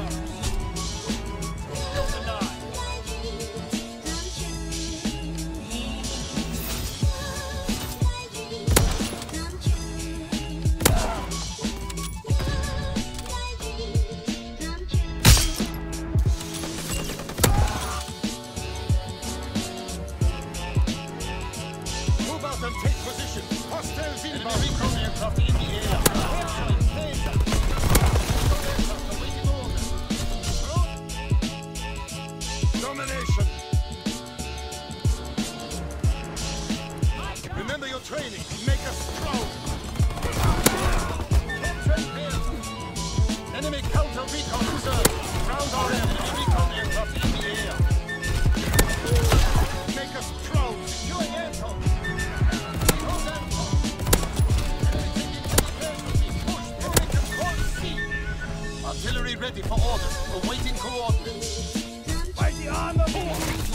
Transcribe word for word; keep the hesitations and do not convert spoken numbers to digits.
and take position. Hostiles inbound. Enemy recon aircraft in the air. Domination. Remember your training. Make us proud. Enemy counter recon reserve. Ground our enemy recon aircraft in the air. Make us proud. Secure aircraft. Artillery ready for orders, awaiting coordinates. By the arm of war!